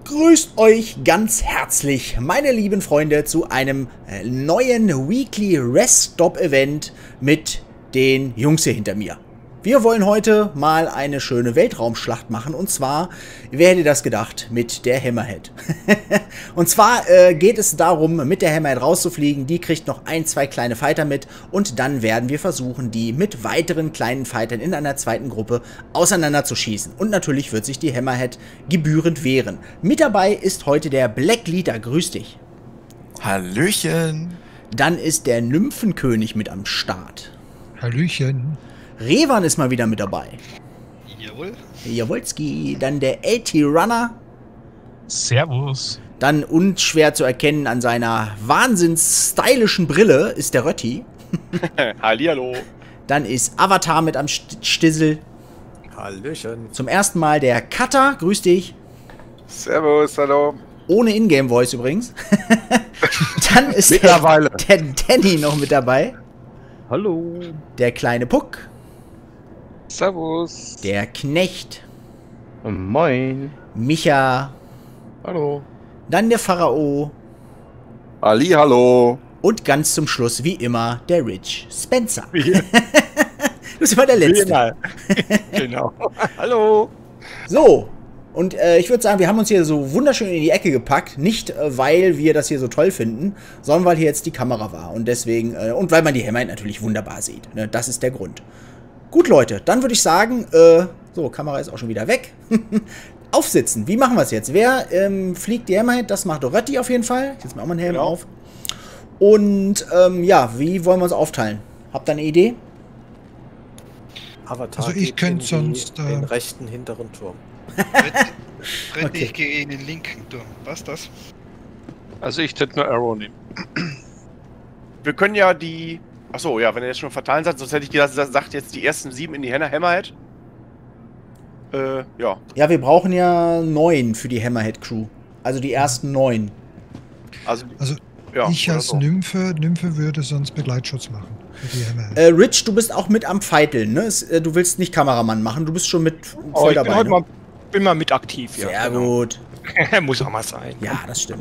Grüßt euch ganz herzlich, meine lieben Freunde, zu einem neuen Weekly Rest Stop Event mit den Jungs hier hinter mir. Wir wollen heute mal eine schöne Weltraumschlacht machen, und zwar, wer hätte das gedacht, mit der Hammerhead. Und zwar geht es darum, mit der Hammerhead rauszufliegen. Die kriegt noch ein, zwei kleine Fighter mit, und dann werden wir versuchen, die mit weiteren kleinen Fightern in einer zweiten Gruppe auseinanderzuschießen. Und natürlich wird sich die Hammerhead gebührend wehren. Mit dabei ist heute der Black Leader. Grüß dich. Hallöchen. Dann ist der Nymphenkönig mit am Start. Hallöchen. Revan ist mal wieder mit dabei. Jawohl. Jawolski. Dann der LT-Runner. Servus. Dann unschwer zu erkennen an seiner wahnsinns stylischen Brille ist der Rötti. Hallihallo. Dann ist Avatar mit am Stissel. Hallöchen. Zum ersten Mal der Cutter. Grüß dich. Servus, hallo. Ohne Ingame-Voice übrigens. Dann ist Mittlerweile der Danny noch mit dabei. Hallo. Der kleine Puck. Servus. Der Knecht. Moin. Micha. Hallo. Dann der Pharao. Hallo. Und ganz zum Schluss, wie immer, der Rich Spencer. Du bist immer der Letzte. Genau. Hallo. So, und ich würde sagen, wir haben uns hier so wunderschön in die Ecke gepackt. Nicht, weil wir das hier so toll finden, sondern weil hier jetzt die Kamera war. Und deswegen, und weil man die Hammerhead natürlich wunderbar sieht. Ne? Das ist der Grund. Gut, Leute, dann würde ich sagen, so, Kamera ist auch schon wieder weg. Aufsitzen, wie machen wir es jetzt? Wer fliegt die Hammerhead? Das macht Rötti auf jeden Fall. Ich setze mir auch mal einen Helm auf. Und, ja, wie wollen wir uns aufteilen? Habt ihr eine Idee? Avatar Also ich könnte sonst den rechten hinteren Turm. Freddy, Okay. ich gehe in den linken Turm. Was das? Also ich hätte nur Arrow nehmen. Wir können ja die... Achso, ja, wenn er jetzt schon verteilen sagt, sonst hätte ich gedacht, sagt jetzt die ersten 7 in die Hammerhead. Ja. Ja, wir brauchen ja 9 für die Hammerhead Crew. Also die ersten 9. Also Ja, ich oder als so. Nymphe würde sonst Begleitschutz machen. Für die Hammerhead. Rich, du bist auch mit am Feiteln, ne? Du willst nicht Kameramann machen, du bist schon mit voll ich bin dabei. heute Ne? bin mal mit aktiv, ja. Sehr gut. Muss auch mal sein. Ja, das stimmt.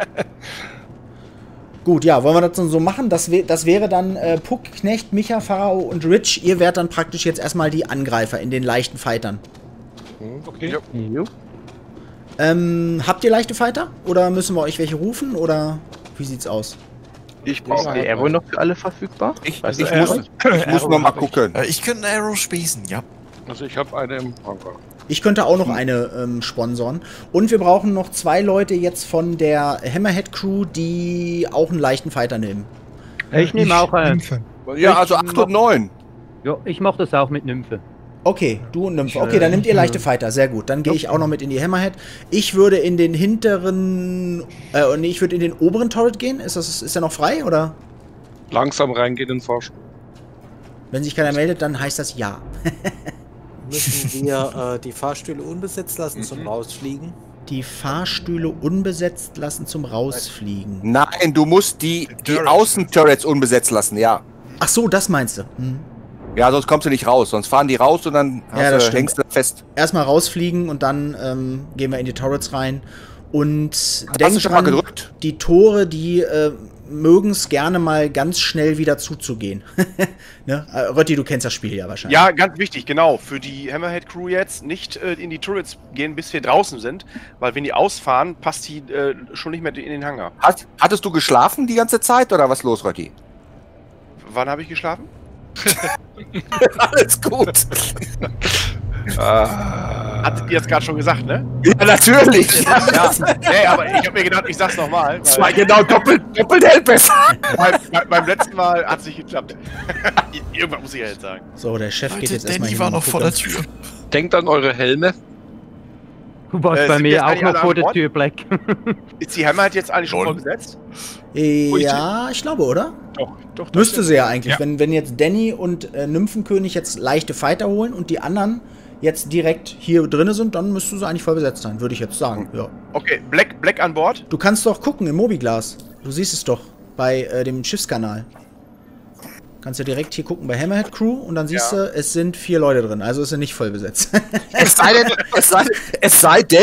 Gut, ja, wollen wir das dann so machen? Das wäre dann Puck, Knecht, Micha, Pharao und Rich. Ihr wärt dann praktisch jetzt erstmal die Angreifer in den leichten Fightern. Okay. Ja. Jo. Habt ihr leichte Fighter? Oder müssen wir euch welche rufen? Oder wie sieht's aus? Ich Ist brauche der Aero noch für alle verfügbar? Ich Was muss ist noch mal gucken. Ich könnte einen Arrow spießen, ja. Also ich habe eine im Hangar. Ich könnte auch noch eine sponsoren. Und wir brauchen noch 2 Leute jetzt von der Hammerhead Crew, die auch einen leichten Fighter nehmen. Ich nehme auch einen. Nymphe. Ja, also 8 und 9. Ja, ich mache das auch mit Nymphe. Okay, du und Nymphe. Okay, dann nehmt ihr leichte Fighter. Sehr gut. Dann gehe ich auch noch mit in die Hammerhead. Ich würde in den hinteren... nee, ich würde in den oberen Turret gehen. Ist der noch frei, oder? Langsam reingehen in den Fahrstuhl. Wenn sich keiner meldet, dann heißt das ja. Müssen wir die Fahrstühle unbesetzt lassen zum Rausfliegen? Die Fahrstühle unbesetzt lassen zum Rausfliegen. Nein, du musst die Außenturrets unbesetzt lassen, ja. Ach so, das meinst du. Hm. Ja, sonst kommst du nicht raus. Sonst fahren die raus und dann Ja, das stimmt. hängst du fest. Erstmal rausfliegen und dann gehen wir in die Turrets rein. Und Hast du denk schon mal dran, gedrückt? die Tore, die mögen es gerne mal ganz schnell wieder zuzugehen. Ne? Rötti, du kennst das Spiel ja wahrscheinlich. Ja, ganz wichtig, genau. Für die Hammerhead Crew jetzt nicht in die Turrets gehen, bis wir draußen sind. Weil wenn die ausfahren, passt die schon nicht mehr in den Hangar. Hattest du geschlafen die ganze Zeit oder was los, Rötti? Wann habe ich geschlafen? Alles gut. Hattet ihr jetzt gerade schon gesagt, ne? Ja, natürlich. Ja. Nee, aber ich habe mir gedacht, ich sag's nochmal. Das war genau doppelt hält besser. Beim letzten Mal hat's nicht geklappt. Irgendwann muss ich ja jetzt sagen. So, der Chef geht jetzt erstmal Danny hin war und noch vor der gucken. Tür. Denkt an eure Helme. Du warst bei sind mir jetzt auch eigentlich noch alle vor an der Bord? Tür, Black. Ist die Hammerhead jetzt eigentlich schon Lol. voll besetzt? Ja, ich glaube, oder? Doch. Müsste sie ja eigentlich. Ja. Wenn jetzt Danny und Nymphenkönig jetzt leichte Fighter holen und die anderen jetzt direkt hier drinne sind, dann müsste sie eigentlich voll besetzt sein, würde ich jetzt sagen. Ja. Okay, Black an Bord. Du kannst doch gucken im Mobiglas. Du siehst es doch bei dem Schiffskanal. Kannst du direkt hier gucken bei Hammerhead Crew und dann siehst du, es sind 4 Leute drin. Also ist er nicht voll besetzt. Es sei denn,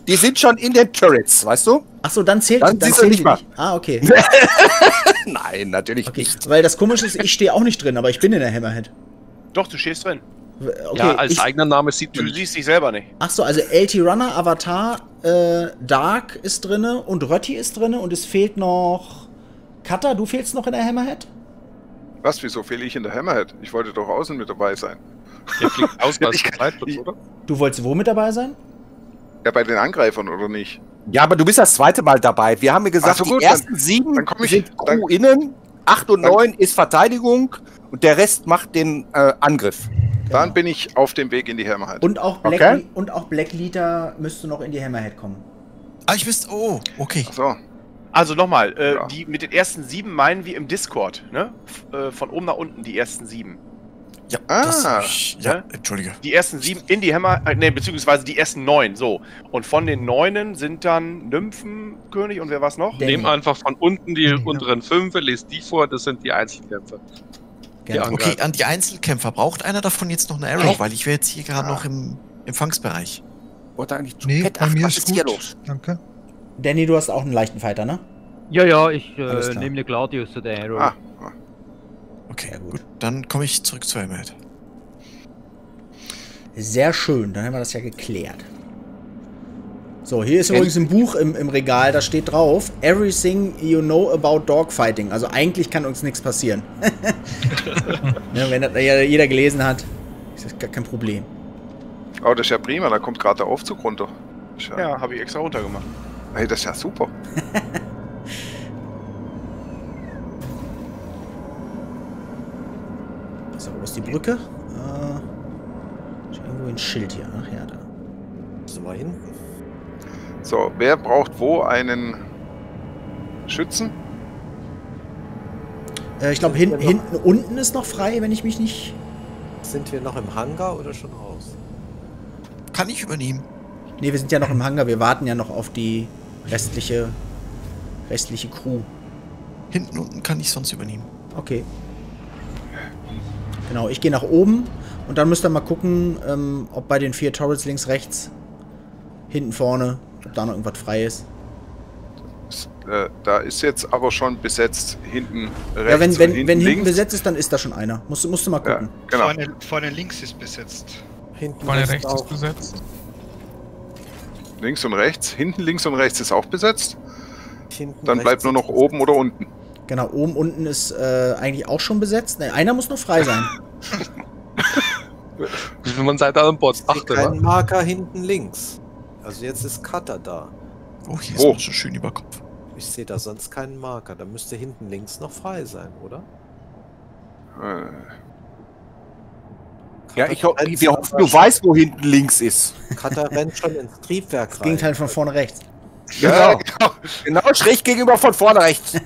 Die sind schon in den Turrets, weißt du? Achso, dann zählt Dann siehst du zählen nicht die mal. Ah, okay. Nein, natürlich Okay, nicht. weil das Komische ist, ich stehe auch nicht drin, aber ich bin in der Hammerhead. Doch, du stehst drin. Okay, Ja, als eigener Name sieht man Du nicht. siehst dich selber nicht. Achso, also LT Runner, Avatar, Dark ist drinne und Rötti ist drinne und es fehlt noch... Cutter, du fehlst noch in der Hammerhead? Was, wieso fehle ich in der Hammerhead? Ich wollte doch außen mit dabei sein. Der fliegt aus als Ich- Begleitschutz, oder? Du wolltest wo mit dabei sein? Ja, bei den Angreifern, oder nicht? Ja, aber du bist das zweite Mal dabei. Wir haben ja gesagt, Ach so, gut, die ersten 7 dann komm ich- sind Crew innen, 8 und dann- 9 ist Verteidigung und der Rest macht den Angriff. Dann bin ich auf dem Weg in die Hammerhead. Und auch Black, Okay. und auch Black Leader müsste noch in die Hammerhead kommen. Ah, ich wüsste. Oh, okay. Ach so. Also nochmal, Ja. die mit den ersten 7 meinen wir im Discord, ne? Von oben nach unten, die ersten 7. Ja, Ah, ja, ja. entschuldige. Die ersten 7 in die Hammer, ne, beziehungsweise die ersten 9, so. Und von den 9 sind dann Nymphenkönig und wer war's noch? Danny. Nehm einfach von unten die Ja. unteren 5, lest die vor, das sind die Einzelkämpfer. Genau. Ja. Okay, an die Einzelkämpfer. Braucht einer davon jetzt noch eine Arrow? Weil ich wäre jetzt hier gerade noch im Empfangsbereich. Oder eigentlich zu Nee, Pet? bei Ach, mir was ist ist hier gut. los? Danke. Danny, du hast auch einen leichten Fighter, ne? Ja, ja, ich Alles klar. nehme eine Gladius oder Arrow. Ah, Okay, Sehr gut. gut. Dann komme ich zurück zur Hammerhead. Sehr schön, dann haben wir das ja geklärt. So, hier ist übrigens ein Buch im Regal, da steht drauf, Everything you know about Dogfighting. Also eigentlich kann uns nichts passieren. Ja, wenn das jeder gelesen hat, ist das gar kein Problem. oh, das ist ja prima, da kommt gerade der Aufzug runter. Ist ja, Ja, habe ich extra runtergemacht. Hey, das ist ja super. So, wo ist die Brücke? Ist irgendwo ein Schild hier. Ach ja, da. So war hinten. So, wer braucht wo einen Schützen? Ich glaube, hinten unten ist noch frei, wenn ich mich nicht... Sind wir noch im Hangar oder schon raus? Kann ich übernehmen. Ne, wir sind ja noch im Hangar. Wir warten ja noch auf die restliche Crew. Hinten unten kann ich sonst übernehmen. Okay. Genau, ich gehe nach oben und dann müsst ihr mal gucken, ob bei den 4 Turrets links, rechts, hinten, vorne, ob da noch irgendwas frei ist. Da ist jetzt aber schon besetzt. Hinten rechts Ja, wenn und hinten links. besetzt ist, dann ist da schon einer. Musst du mal Ja, gucken. genau. Vorne links ist besetzt. Hinten Vorne ist rechts auch. ist besetzt. Links und rechts. Hinten links und rechts ist auch besetzt. Hinten Dann bleibt rechts nur noch ist oben oder unten. Genau, oben, unten ist eigentlich auch schon besetzt. Ne, einer muss noch frei sein. Wie viel man seid an Bord? besetzt. Ich sehe 8, keinen Marker hinten links. Also jetzt ist Cutter da. Oh, hier ist Oh. noch so schön über Kopf. Ich sehe da sonst keinen Marker. Da müsste hinten links noch frei sein, oder? Ja, wir hoffen, du weißt, wo hinten links ist. Cutter rennt schon ins Triebwerk Das rein. Gegenteil von vorne rechts. Genau. Genau schräg gegenüber von vorne rechts.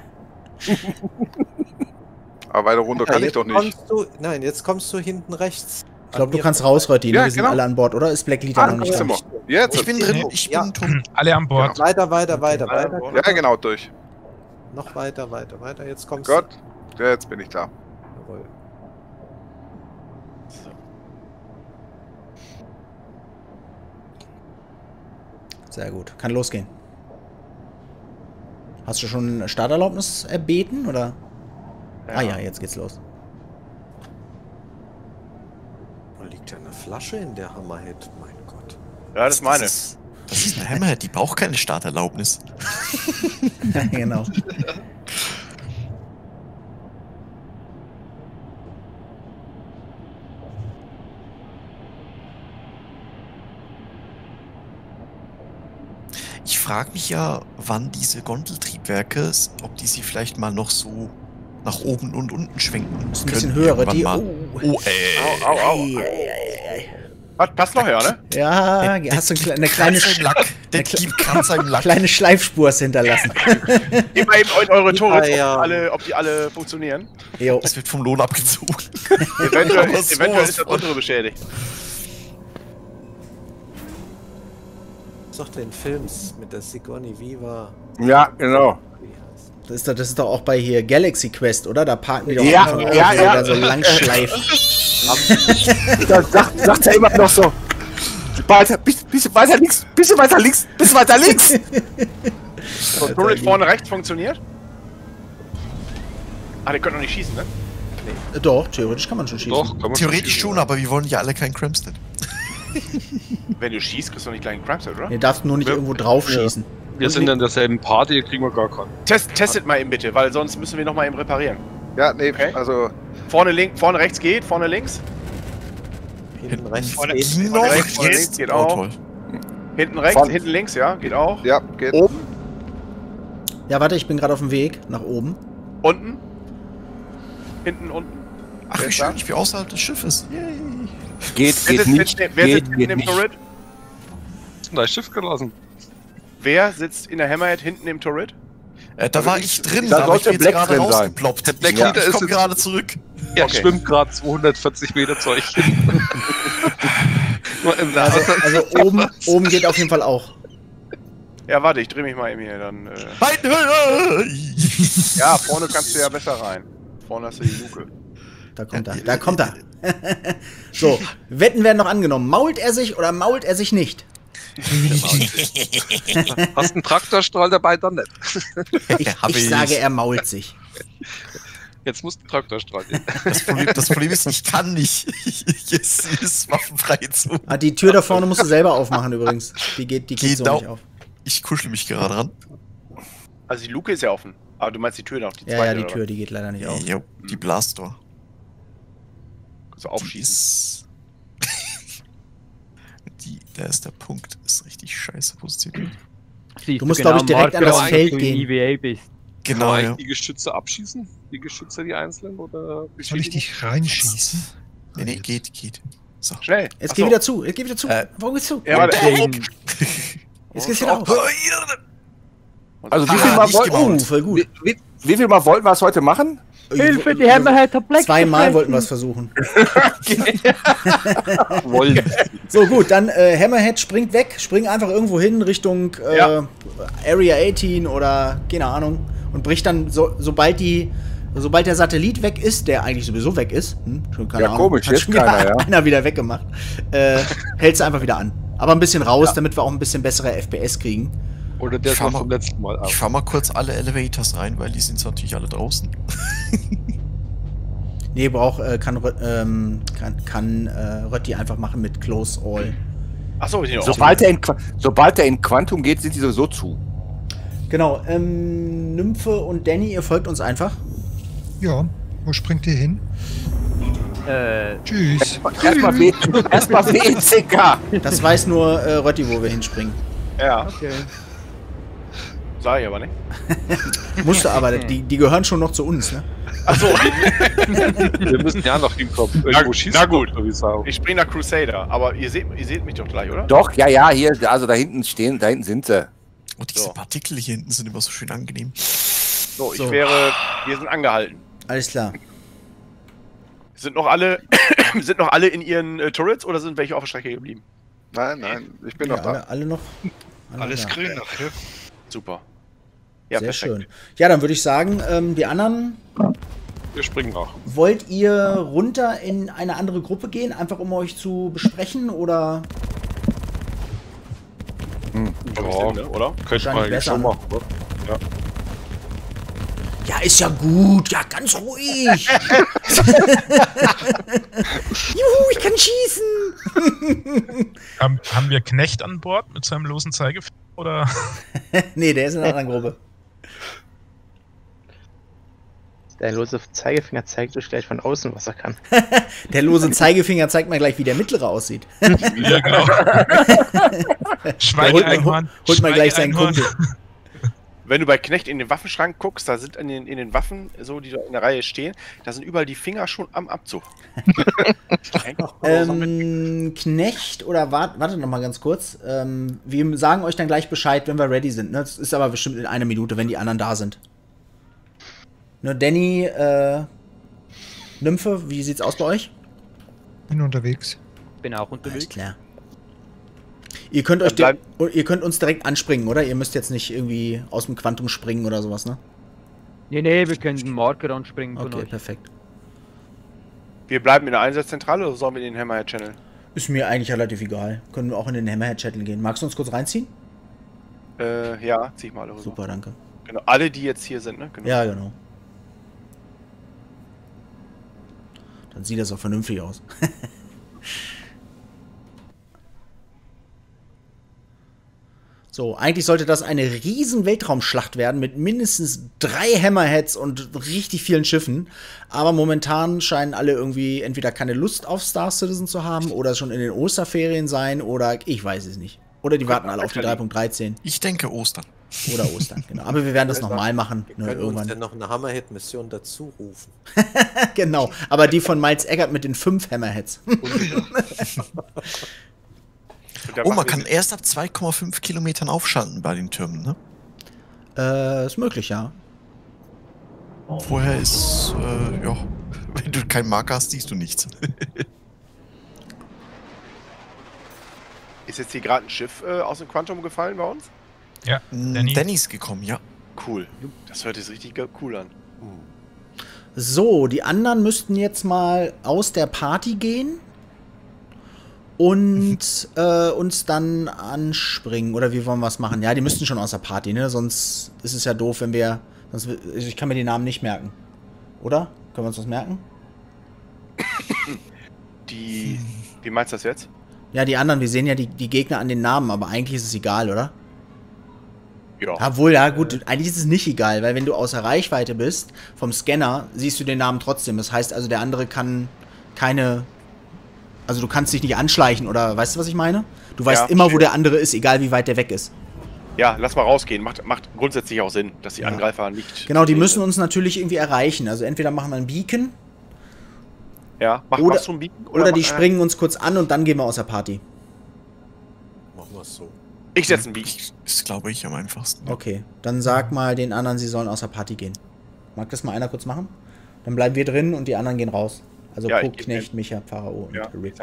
Aber weiter runter Ja, kann ich jetzt doch nicht. kommst Du, nein, jetzt kommst du hinten rechts. Ich glaube, du kannst raus, Rötti. Ja, Wir sind genau. alle an Bord, oder? Ist Black Leader noch nicht sind da? wir. Jetzt. Ich bin drin, ich Ja. bin tot. Alle an Bord. Weiter, weiter, weiter. Ja, genau, durch. Noch weiter. Jetzt kommst Gott. Ja, jetzt bin ich da. du. Jawohl. Sehr gut. Kann losgehen. Hast du schon Starterlaubnis erbeten, oder? Ah ja, jetzt geht's los. Da liegt ja eine Flasche in der Hammerhead. Mein Gott. Ja, das ist meine. Das ist eine Hammerhead, die braucht keine Starterlaubnis. Genau. Ich frage mich ja, wann diese Gondeltriebwerke, ob die sie vielleicht mal noch so nach oben und unten schwenken Ist ein bisschen können höher, irgendwann die. mal. Oh. Oh, Passt noch, ja, ne? Ja, hast du eine kleine, Kratzer im Lack. Der gibt Kratzer im Lack. kleine Schleifspur hinterlassen. Gebt mal eben eure Tore, Ja, ja. ob die alle funktionieren. Jo. Das wird vom Lohn abgezogen. Eventuell, Aber eventuell ist das sowas untere beschädigt. Was sagt den Films mit der Sigourney Weaver? Ja, genau. Wie heißt? Das ist doch auch bei hier Galaxy Quest, oder? Da parken die doch Ja, am Anfang ja, auch, wo ja. da so lang schleifen. Da sagt er immer noch so. weiter, bisschen weiter links, bisschen weiter links, bisschen weiter links. So, Turret vorne rechts funktioniert? Ah, der könnte noch nicht schießen, ne? Doch, theoretisch kann man schon schießen. Doch, kann man Theoretisch schon, aber wir wollen ja alle keinen Cramstead. Wenn du schießt, kriegst du noch nicht gleich einen Cramset, oder? Ihr darfst nur nicht irgendwo drauf schießen. Wir sind in derselben Party, hier kriegen wir gar keinen. Testet mal eben bitte, weil sonst müssen wir noch mal eben reparieren. Ja, nee, Okay. also Vorne rechts geht, vorne links. Hinten rechts. Vorne geht. Ging noch rechts, vorne links jetzt. geht Oh, auch. toll. Hinten rechts, Vorne. hinten links, ja, geht auch. ja, geht. Oben. Ja, warte, ich bin gerade auf dem Weg nach oben. Unten. Hinten, unten. Ach, Wer wie ist schön, da? ich bin außerhalb des Schiffes. Yay. Geht Wer sitzt nicht. wer Geht sitzt hinten im nicht. Turret? Ist dein Schiff gelassen? Wer sitzt in der Hammerhead hinten im Turret? Da war ich drin, Da aber ich sollte bin jetzt Black gerade drin sein. rausgeploppt. Der Black ich Leader ist komme jetzt- gerade zurück. Er Okay. schwimmt gerade 240 Meter zu euch hin. Nur im Wasser. Also oben geht auf jeden Fall auch. Ja, warte, ich drehe mich mal eben hier, dann... Nein! Ja, vorne kannst du ja besser rein. Vorne hast du die Luke. Da kommt er. Da kommt er. So, Wetten werden noch angenommen. Mault er sich oder mault er sich nicht? Hast einen Traktorstrahl dabei, dann nicht. Hab Ich sage, er mault sich. Jetzt muss ein Traktorstrahl hin. Das Problem ist, ich kann nicht. Jetzt ist waffenfrei zu. Ah, die Tür da vorne musst du selber aufmachen übrigens. Die geht so Genau. nicht auf. Ich kuschel mich gerade ran. Also die Luke ist ja offen. Aber du meinst die Tür noch, die Ja, zweite, ja, die oder Tür, die geht leider nicht auf. Jo, die Blastdoor. was? Kannst du aufschießen. Ist da ist der Punkt. Ist richtig scheiße positioniert. Siehst Du musst, glaub ich, direkt an das Marker, Feld wo du in gehen. EVA bist. Kann Genau, man ja. eigentlich die Geschütze abschießen? Die Geschütze, die einzelnen? Oder Soll ich dich reinschießen? Nee, geht. So. Schnell. Jetzt Achso. geh wieder zu. Jetzt geh wieder zu. Äh. Warum geht's zu? Ja, warte. Jetzt geht's wieder auf. Also wie Ah, viel Mal nicht wollten gebaut. Voll gut. wie viel Mal wollten wir es heute machen? Hilfe, die Hammerhead hat Black Zweimal gefressen. wollten wir es versuchen. wollen? So gut, dann Hammerhead springt weg, springt einfach irgendwo hin Richtung Ja. Area 18 oder keine Ahnung und bricht dann sobald der Satellit weg ist, der eigentlich sowieso weg ist, schon keine Ja, Ahnung, komisch, hat jetzt schon wieder keiner, ja. einer wieder weggemacht, hält sie einfach wieder an. Aber ein bisschen raus, damit wir auch ein bisschen bessere FPS kriegen. Oder der Ich ist fahr noch mal- vom letzten Mal ab. Ich fahr mal kurz alle Elevators rein, weil die sind natürlich alle draußen. Nee, kann Rötti einfach machen mit Close All. Achso, die noch Sobald er in Quantum geht, sind die sowieso zu. Genau, Nymphe und Danny, ihr folgt uns einfach. Ja, wo springt ihr hin? Tschüss. Erstmal WCK. Das weiß nur Rötti, wo wir hinspringen. Ja, Okay. sag ich aber nicht. Musste aber, die gehören schon noch zu uns, ne? Achso, Wir müssen ja noch hinkommen. Irgendwo schießen. na gut. Wie Sau. ich spring nach Crusader, aber ihr seht mich doch gleich, oder? Doch, ja, hier, also da hinten sind sie. Und diese So. Partikel hier hinten sind immer so schön angenehm. So, So. wir sind angehalten. Alles klar. Sind noch alle in ihren Turrets oder sind welche auf der Strecke geblieben? Nein, ich bin Ja, noch da. alle noch. Alle Alles da. grün noch, ja? Super. Ja, Sehr perfekt. schön. Ja, dann würde ich sagen, die anderen, Wir springen nach. wollt ihr runter in eine andere Gruppe gehen, einfach um euch zu besprechen oder? Ja, Ne, oder? könnte man Wahrscheinlich eigentlich besser, schon ne? machen. Oder? Ja, ist ja gut, ja, ganz ruhig. Juhu, ich kann schießen. Haben wir Knecht an Bord mit seinem losen Zeigefinger? Oder? Nee, der ist in einer anderen Gruppe. Der lose Zeigefinger zeigt euch gleich von außen, was er kann. Der lose Zeigefinger zeigt mir gleich, wie der mittlere aussieht. Ja, genau. Schweige-Einhorn. Holt mal gleich seinen Schweige-Einhorn. Kumpel. Wenn du bei Knecht in den Waffenschrank guckst, da sind in den Waffen, so die da in der Reihe stehen, da sind überall die Finger schon am Abzug. Knecht oder wartet noch mal ganz kurz. Wir sagen euch dann gleich Bescheid, wenn wir ready sind. Ne? Das ist aber bestimmt in einer Minute, wenn die anderen da sind. Ne, Danny, Nymphe, wie sieht's aus bei euch? Bin unterwegs. Bin auch Alles unterwegs. klar. Ihr könnt euch Dann ihr könnt uns direkt anspringen, oder? Ihr müsst jetzt nicht irgendwie aus dem Quantum springen oder sowas, ne? Nee, wir können den Marker anspringen von Okay, euch. perfekt. Wir bleiben in der Einsatzzentrale oder sollen wir in den Hammerhead Channel? Ist mir eigentlich relativ egal. Können wir auch in den Hammerhead-Channel gehen. Magst du uns kurz reinziehen? Ja, zieh ich mal alle rüber. Super, danke. Genau, alle, die jetzt hier sind, ne? Genau. Ja, genau. Dann sieht das auch vernünftig aus. So, eigentlich sollte das eine riesen Weltraumschlacht werden mit mindestens 3 Hammerheads und richtig vielen Schiffen. Aber momentan scheinen alle irgendwie entweder keine Lust auf Star Citizen zu haben oder schon in den Osterferien sein oder ich weiß es nicht. Oder die warten alle auf die 3.13. Ich denke Ostern. Oder Ostern, genau. Aber wir werden das nochmal machen. Wir können irgendwann. uns ja noch eine Hammerhead-Mission dazu rufen. Genau, aber die von Miles Eggert mit den 5 Hammerheads. Oh, man kann erst ab 2,5 Kilometern aufschalten bei den Türmen, ne? Ist möglich, ja. Vorher ist, ja, wenn du keinen Marker hast, siehst du nichts. Ist jetzt hier gerade ein Schiff aus dem Quantum gefallen bei uns? Ja, Danny ist gekommen, ja. Cool. Das hört sich richtig cool an. So, die anderen müssten jetzt mal aus der Party gehen und uns dann anspringen. Oder wie wollen wir es machen? Ja, die müssten schon aus der Party, ne? Sonst ist es ja doof, wenn wir... ich kann mir die Namen nicht merken. Oder? Können wir uns das merken? Wie meinst du das jetzt? Ja, die anderen, wir sehen ja die Gegner an den Namen, aber eigentlich ist es egal, oder? Ja. Obwohl, ja gut, eigentlich ist es nicht egal, weil wenn du außer Reichweite bist, vom Scanner, siehst du den Namen trotzdem. Das heißt also, der andere kann keine... Also du kannst dich nicht anschleichen, oder weißt du, was ich meine? Du weißt immer, wo der andere ist, egal wie weit der weg ist. Ja, lass mal rausgehen. Macht grundsätzlich auch Sinn, dass die Angreifer nicht... Genau, die müssen uns natürlich irgendwie erreichen. Also entweder machen wir einen Beacon. Ja, machst du einen Beacon? Oder die springen uns kurz an und dann gehen wir aus der Party. Machen wir es so. Ich setze einen Beacon. Das glaube ich am einfachsten. Okay, dann sag mal den anderen, sie sollen aus der Party gehen. Mag das mal einer kurz machen? Dann bleiben wir drin und die anderen gehen raus. Also Ja, Puck, Knecht, Micha, Pharao und Rich.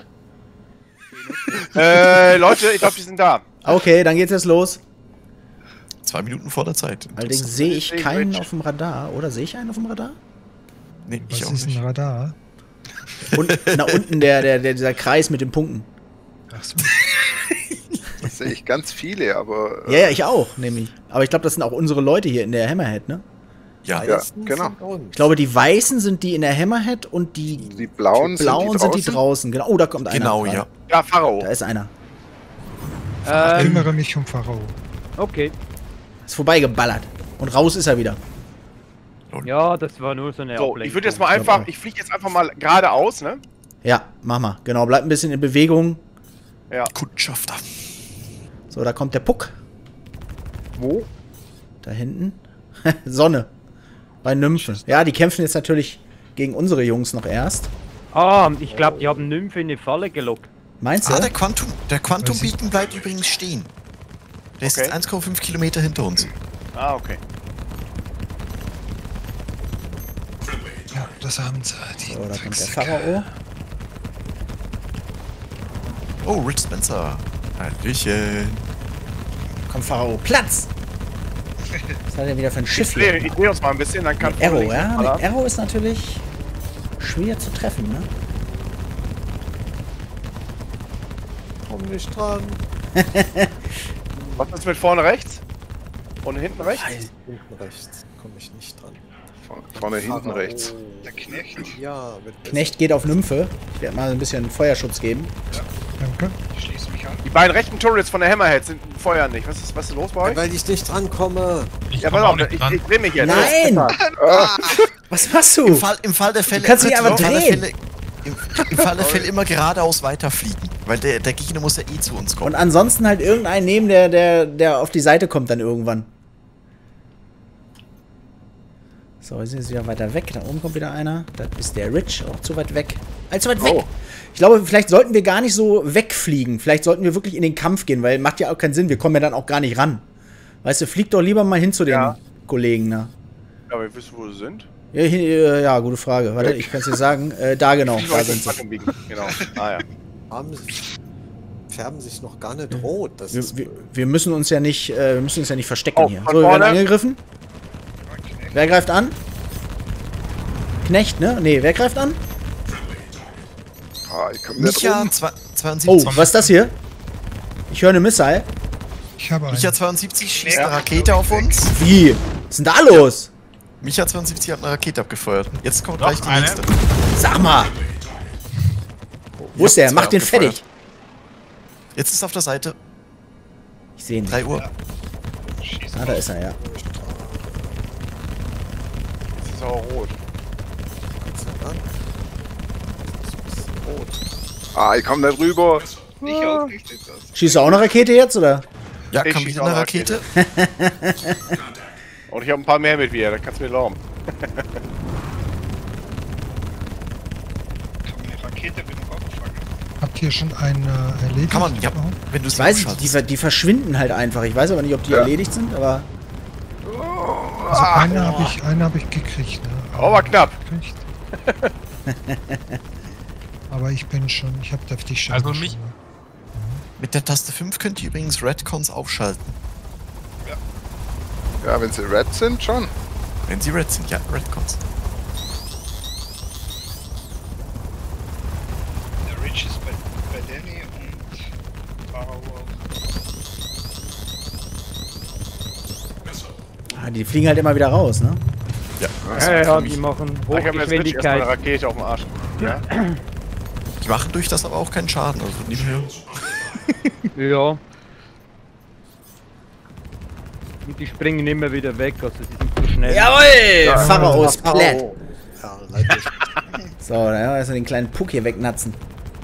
Leute, ich glaube, die sind da. Okay, dann geht's jetzt los. 2 Minuten vor der Zeit. Allerdings sehe ich keinen auf dem Radar. Oder sehe ich einen auf dem Radar? Nee, Was ich auch ist nicht. ein Radar? Und na unten dieser Kreis mit den Punkten. Ach so. Das sehe ich ganz viele, aber... Ja, ich auch, nämlich. Aber ich glaube, das sind auch unsere Leute hier in der Hammerhead, ne? Ja, genau. Ich glaube, die Weißen sind die in der Hammerhead und die Blauen sind die draußen. Genau, oh, da kommt einer. Genau, ja. Ja, Pharao. Da ist einer. Ich kümmere mich um Pharao. Okay. Ist vorbeigeballert. Und raus ist er wieder. Ja, das war nur so eine So, ich würde jetzt mal ich fliege jetzt einfach mal geradeaus, ne? Ja, mach mal. Genau, bleib ein bisschen in Bewegung. Ja. Kundschafter. So, da kommt der Puck. Wo? Da hinten. Sonne. Bei Nymphen. Ja, die kämpfen jetzt natürlich gegen unsere Jungs noch erst. Ah, ich glaube, die haben Nymphe in eine Falle gelockt. Meinst du? Der Quantum Beacon bleibt übrigens stehen. Der ist jetzt 1,5 Kilometer hinter uns. Ah, okay. Ja, das haben sie. So, da kommt der Pharao. Oh, Rich Spencer. Hallöchen. Komm, Pharao. Platz! Was hat er wieder für ein Schiff Ich hier? drehe uns mal ein bisschen, dann kann... Arrow, ja? Mit Arrow ist natürlich schwer zu treffen, ne? Komm nicht dran. Was ist mit vorne rechts? Und hinten rechts? Hinten rechts. Komme ich nicht dran. Vorne, hinten, rechts. Der Knecht. Ja, wird besser. Knecht geht auf Nymphe. Ich werde mal ein bisschen Feuerschutz geben. Danke. Ich schließe mich an. Die beiden rechten Turrets von der Hammerhead sind feuern nicht. Was ist los bei euch? Weil ich nicht drankomme. Ja, pass auf, ich dreh mich jetzt. Nein! Was machst du? Im Fall der Fälle. Du kannst dich einfach drehen. Im Fall der Fälle immer geradeaus weiterfliegen. Weil der Gegner muss ja eh zu uns kommen. Und ansonsten halt irgendeinen nehmen, der auf die Seite kommt dann irgendwann. So, jetzt sind sie wieder weiter weg. Da oben kommt wieder einer. Da ist der Rich, auch zu weit weg. Allzu weit weg. Ich glaube, vielleicht sollten wir gar nicht so wegfliegen. Vielleicht sollten wir wirklich in den Kampf gehen, weil macht ja auch keinen Sinn. Wir kommen ja dann auch gar nicht ran. Weißt du, flieg doch lieber mal hin zu den Kollegen, ne? Ja, aber ihr wisst, wo sie sind. Ja, gute Frage. Warte, ich kann es dir sagen. Da genau. Da sind sie. Genau. Ah, ja. Färben sich noch gar nicht rot. Das ist Wir müssen uns ja nicht, verstecken hier. von So, wir werden vorne. angegriffen. Wer greift an? Knecht, ne? Ne, wer greift an? Ich komm nicht rum. 72. Oh, was ist das hier? Ich höre eine Missile. Ich habe einen. Micha 72 schießt eine Rakete auf uns. Wie? Was ist denn da los? Micha 72 hat eine Rakete abgefeuert. Jetzt kommt Noch gleich die eine? nächste. Sag mal. Wo ist der? Mach den fertig. Jetzt ist auf der Seite. Ich sehe ihn. 3 Uhr. Ah, da ist er, ja. Das ist auch rot. Ah, ich komm da drüber. Nicht aufgerichtet das. Schießt du auch eine Rakete jetzt, oder? Ja, Ich kam schieß wieder auch eine eine Rakete. Und ich habe ein paar mehr mit mir, da kannst du mir glauben. Die Rakete wird noch aufgefangen. Habt ihr schon einen erledigt? Kann man, ja, überhaupt? wenn du Ich sie weiß nicht, umschaltest. die verschwinden halt einfach. Ich weiß aber nicht, ob die erledigt sind, aber... Also eine hab ich gekriegt. Ne? Oh, war knapp. Gekriegt. Aber ich bin schon, ich habe deftig schon. Also mich- Mit der Taste 5 könnt ihr übrigens Redcons aufschalten. Ja, wenn sie red sind, schon. Wenn sie red sind, ja, Redcons. Der Rich ist bei Danny und Firewall. Ah, die fliegen halt immer wieder raus, ne? Ja. Ja, die machen Ich habe mir jetzt erstmal eine Hochgeschwindigkeit. Rakete auf dem Arsch. Ja? Die machen durch das aber auch keinen Schaden. Also nicht mehr. Ja. Und die springen immer wieder weg, also die sind zu schnell. Jawohl! Pharaos Pharao. Platt. Ja, leidlich. So, dann werden wir erstmal den kleinen Puck hier wegnatzen.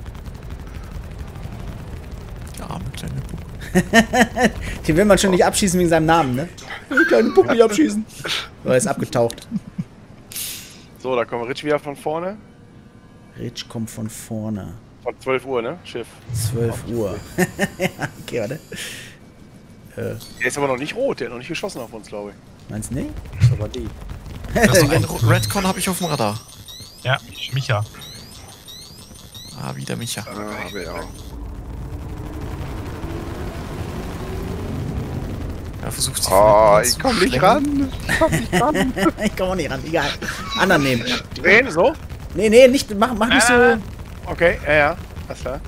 Der arme kleine Puck. Den will man schon nicht abschießen wegen seinem Namen, ne? Den kleinen Puck nicht abschießen. So, er ist abgetaucht. So, da kommt Rich wieder von vorne. Rich kommt von vorne. Von 12 Uhr, ne? Schiff. 12 Uhr. Ja, okay, warte. Der ist aber noch nicht rot, der hat noch nicht geschossen auf uns, glaube ich. Meinst du nicht? Das war die. Also ein Redcon habe ich auf dem Radar. Ja, Micha. Ah, wieder Micha. Ah, aber ja. Er versucht sie Oh, zu ich komm nicht schlängeln. ran. Ich komme auch nicht ran, egal. Anderen nehmen. Drehen, so? Nee, nicht, mach nicht so. Okay, ja, alles klar.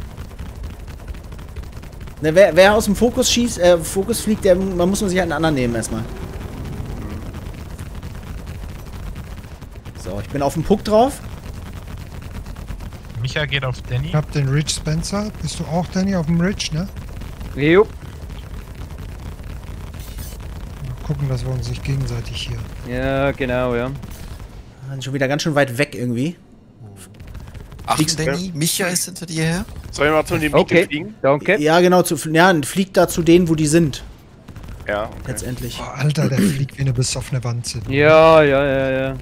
Ne, wer aus dem Fokus schießt, Fokus fliegt, man muss sich halt einen anderen nehmen erstmal. So, ich bin auf dem Puck drauf. Micha geht auf Danny. Ich hab den Rich Spencer. Bist du auch, Danny, auf dem Rich, ne? Jo. Mal gucken, dass wir uns nicht gegenseitig hier. Ja, genau, ja. Schon wieder ganz schön weit weg irgendwie. Achtung, Danny, Micha ist hinter dir her. Soll ich mal zu den Miete Okay, fliegen? danke. Ja, genau, fliegt da zu denen, wo die sind. Ja, okay. Letztendlich. Oh, Alter, der fliegt wie eine besoffene Wanze. Ja.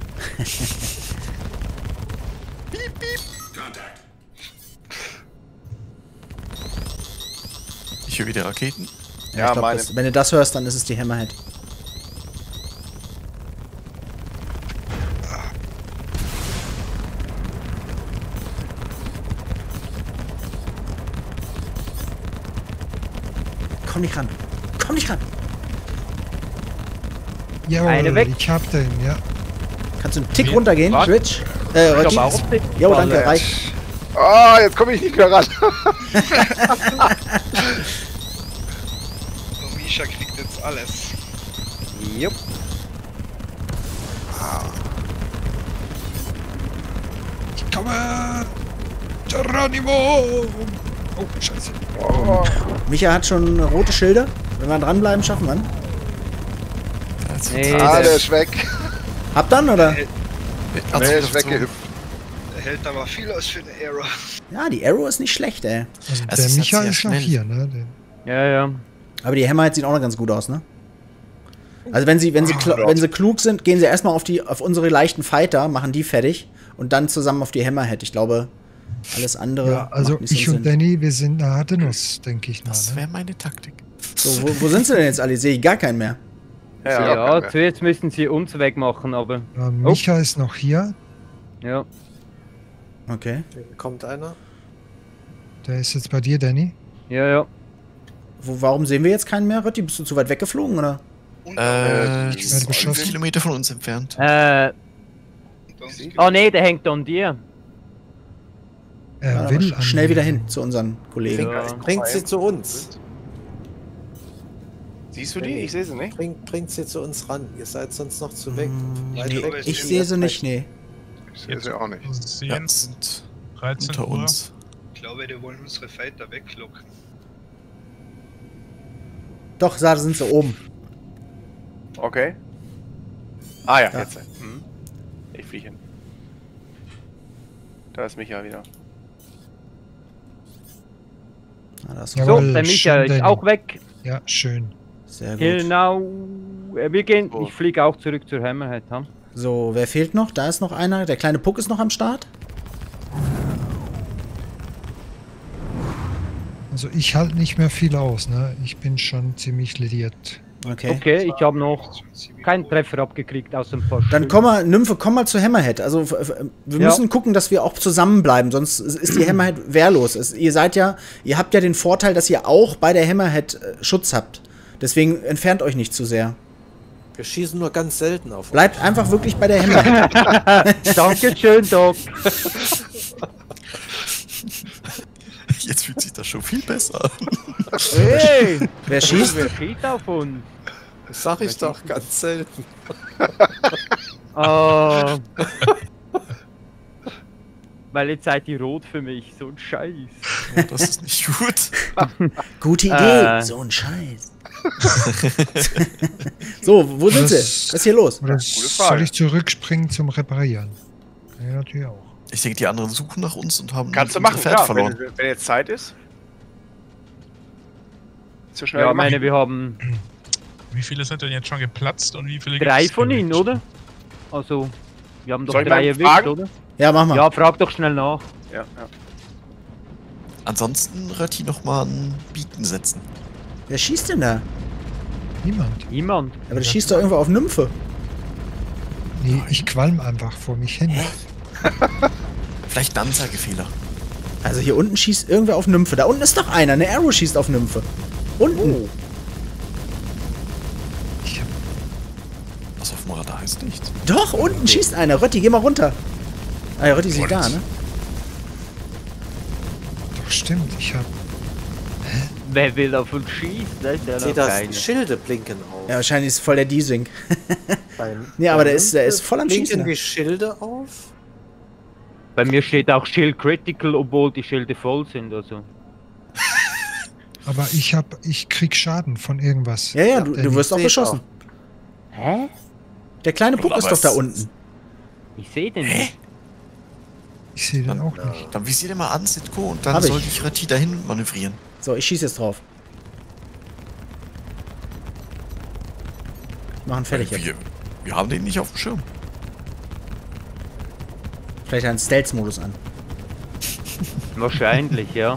Ich höre wieder Raketen. Ja, Ja, ich glaub, meine. wenn du das hörst, dann ist es die Hammerhead. Komm nicht ran. Komm nicht ran. Jawohl, Eine weg. ich hab den, ja. Kannst du einen Tick runtergehen, Was? Rich? Ich Rocky? glaub auch nicht. Jo, danke, reicht. Ah, jetzt komme ich nicht mehr ran. So, Misha kriegt jetzt alles. Jupp. Ich komme! Geronimo! Oh, scheiße. Micha hat schon rote Schilder. Wenn wir dranbleiben, schaffen wir ihn. Nee, Ah, der der, ist weg. Habt dann, oder? Der ist weggehüpft. Er hält aber viel aus für eine Error. Ja, die Arrow ist nicht schlecht, ey. Also Es der ist Micha halt ist sehr noch schnell. hier, ne? Den, ja. Aber die Hammerhead sieht auch noch ganz gut aus, ne? Also wenn sie klug sind, gehen sie erstmal auf unsere leichten Fighter, machen die fertig und dann zusammen auf die Hammerhead. Ich glaube, alles andere. ja, also macht nicht so ich und Sinn. Danny, wir sind eine harte Nuss, denke ich mal. Das Ne? wäre meine Taktik. So, wo sind sie denn jetzt alle? Sehe ich gar keinen mehr. Ja, zuerst müssen sie uns wegmachen, aber. Micha ist noch hier. Ja. Okay. Kommt einer. Der ist jetzt bei dir, Danny. Ja. Warum sehen wir jetzt keinen mehr, Rötti? Bist du zu weit weggeflogen, oder? Ich werde 20 beschossen. Kilometer von uns entfernt. Oh nee, der hängt an dir. Er will schnell wieder hin zu unseren Kollegen. Bringt sie zu uns. Siehst du die? Ich sehe sie nicht. Bringt sie zu uns ran. Ihr seid sonst noch zu weg. Nee, ich sehe sie nicht, nee. Ich sehe sie auch nicht. Sehen sind 13 unter Uhr. uns. Ich glaube, die wollen unsere Fighter weglocken. Doch, da sind sie oben. Okay. Ah ja, jetzt. Ich fliege hin. Da ist Micha wieder. Das Jawohl, So, der Micha schön, ist Danny. auch weg. Ja, schön. Sehr gut. Genau. Wir gehen. So. Ich fliege auch zurück zur Hammerhead. Ha? So, wer fehlt noch? Da ist noch einer. Der kleine Puck ist noch am Start. Also ich halte nicht mehr viel aus, ne? Ich bin schon ziemlich lediert. Okay. Okay, ich habe noch keinen Treffer abgekriegt aus dem Post. Dann komm mal, Nymphe, komm mal zur Hammerhead. Also wir müssen gucken, dass wir auch zusammenbleiben, sonst ist die Hammerhead wehrlos. Ihr habt ja den Vorteil, dass ihr auch bei der Hammerhead Schutz habt. Deswegen entfernt euch nicht zu sehr. Wir schießen nur ganz selten auf. Bleibt einfach wirklich bei der Hammerhead. Dankeschön, Doc. Jetzt fühlt sich das schon viel besser an. Hey! Wer schießt? Wer schießt auf uns? Das sag ich doch ganz selten. Weil jetzt seid ihr rot für mich. So ein Scheiß. Ja, das ist nicht gut. Gute Idee. So ein Scheiß. So, wo sind sie? Was ist hier los? Oder soll ich zurückspringen zum Reparieren? Ja, natürlich auch. Ich denke, die anderen suchen nach uns und haben Kannst du unser machen, Pferd klar, verloren. wenn jetzt Zeit ist. Zu schnell Ja, gemacht. meine, wir haben Wie viele sind denn jetzt schon geplatzt und wie viele 3 gibt's von denn ihnen, jetzt? oder? Also, wir haben doch Soll ich 3 mal erwischt, fragen? oder? Ja, mach mal. Ja, frag doch schnell nach. Ja. Ansonsten Rötti nochmal einen Bieten setzen. Wer schießt denn da? Niemand. Niemand. Aber der schießt doch irgendwo auf Nymphe. Nee, ich qualm einfach vor mich hin. Vielleicht ein Anzeigefehler. Also hier unten schießt irgendwer auf Nymphe. Da unten ist doch einer. Eine Arrow schießt auf Nymphe. Unten. Was auf dem Radar heißt nichts. Doch, unten schießt einer. Rötti, geh mal runter. Ah ja, Rötti ist nicht da, ne? Doch, stimmt. Ich hab... Wer will auf uns schießen? Da ist ja Ich sehe, noch dass keiner. Schilde blinken auf. Ja, wahrscheinlich ist voll der D-Sync. Beim- Nee, aber beim der ist voll am blinken Schießen. die Schilde auf? Bei mir steht auch Shield Critical, obwohl die Schilde voll sind. Also. Aber ich krieg Schaden von irgendwas. Ja, ja, du wirst auch sehe ich beschossen. Hä? Der kleine Puck ist Aber doch da es- unten. Ich sehe den nicht. Ich sehe den auch nicht. Dann visier dir mal an, Sitko, und dann Hab ich. soll ich Rötti dahin manövrieren. So, ich schieße jetzt drauf. Ich mach ihn fertig jetzt. Wir haben den nicht auf dem Schirm. Vielleicht einen Stealth-Modus an. Wahrscheinlich, ja.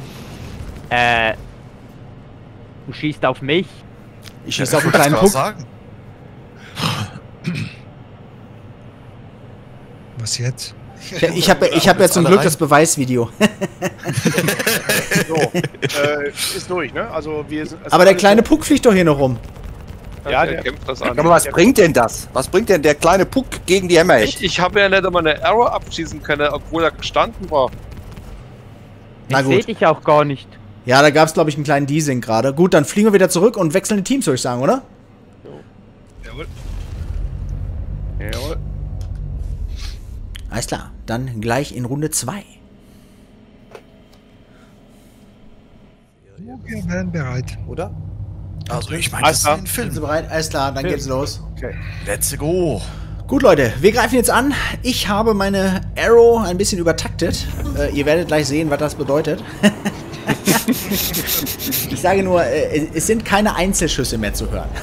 Du schießt auf mich. Ich schieße auf einen Ich kleinen wollte Puck. sagen. Was jetzt? Ich hab ja zum Glück das Beweisvideo. So, ist durch, ne? Also wir sind. Aber der kleine Puck fliegt doch hier noch rum. Ja, der der kämpft das an. Aber was bringt denn das? Was bringt denn der kleine Puck gegen die Hammerhead? Ich habe ja nicht einmal eine Arrow abschießen können, obwohl er gestanden war. Na Ich sehe gut. dich auch gar nicht. Ja, da gab es, glaube ich, einen kleinen D-Sync gerade. Gut, dann fliegen wir wieder zurück und wechseln die Teams, würde ich sagen, oder? Jawohl. Jawohl. Alles klar. Dann gleich in Runde 2. Wir wären bereit. Oder? Also ich meine, das ist ein Sind Sie Film. bereit? Alles klar, dann geht's los. Let's go. Gut, Leute, wir greifen jetzt an. Ich habe meine Arrow ein bisschen übertaktet. Ihr werdet gleich sehen, was das bedeutet. Ich sage nur, es sind keine Einzelschüsse mehr zu hören.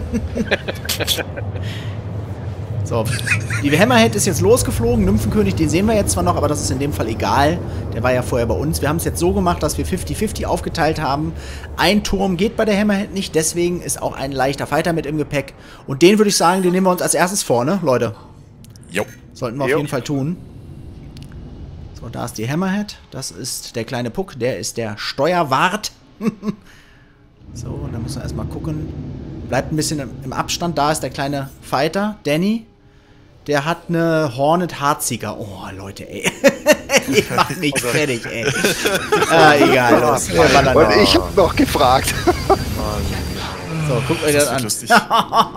So, die Hammerhead ist jetzt losgeflogen. Nymphenkönig, den sehen wir jetzt zwar noch, aber das ist in dem Fall egal. Der war ja vorher bei uns. Wir haben es jetzt so gemacht, dass wir 50-50 aufgeteilt haben. Ein Turm geht bei der Hammerhead nicht, deswegen ist auch ein leichter Fighter mit im Gepäck. Und den würde ich sagen, den nehmen wir uns als erstes vor, ne, Leute? Jo. Sollten wir auf jeden Fall tun. So, da ist die Hammerhead. Das ist der kleine Puck. Der ist der Steuerwart. So, und dann müssen wir erstmal gucken. Bleibt ein bisschen im Abstand. Da ist der kleine Fighter, Danny. Der hat eine Hornet Heartseeker. Oh, Leute, ey. Ich mach mich fertig, ey. Ah, egal. Los. Und ich hab noch gefragt. So, guckt euch das an. Lustig. So.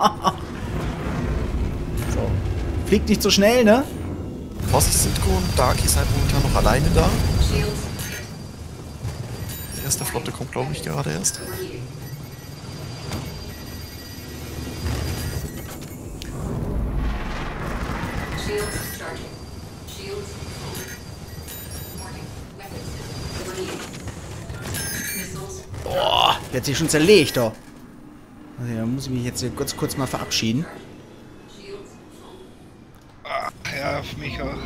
Fliegt nicht so schnell, ne? Vorsicht, Sitko und Darky seid momentan noch alleine da. Der erste Flotte kommt, glaube ich, gerade erst. Boah, der hat sich schon zerlegt, doch. Also, da muss ich mich jetzt hier kurz mal verabschieden. Ja, für mich auch.